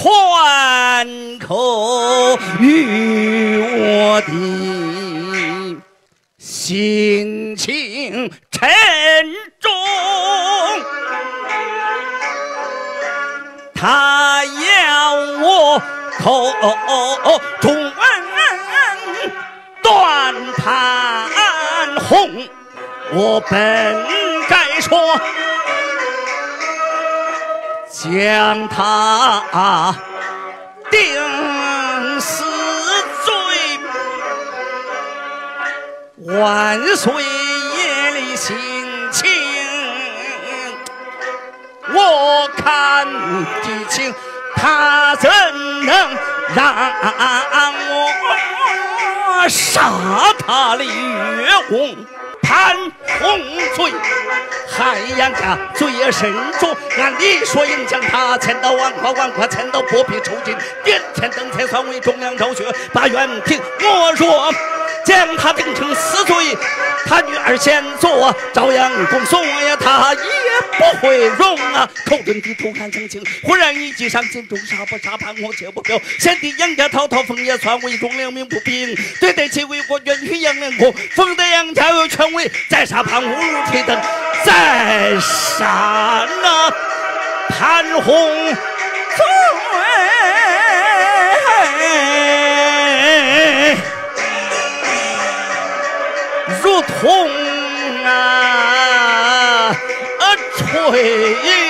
传口于我的心情沉重，他要我口中断盘红，我本该说将他定死罪，万岁爷的心情我看得清，他怎能让我杀他的岳红？潘洪罪，害杨家罪也深重，按理说应将他千刀万剐，千刀剥皮抽筋，点天灯才算为中央昭雪。把原平我若将他定成死罪，他女儿先做朝阳公送呀，他也不会容啊！口遁低头看澄清，忽然一击上心中，杀不杀潘洪切不表。先帝杨家滔滔风也算为中两命不平，对得起为国冤屈杨连国，封得杨家有权威，再杀潘洪如推灯，再杀那潘洪罪。如同锤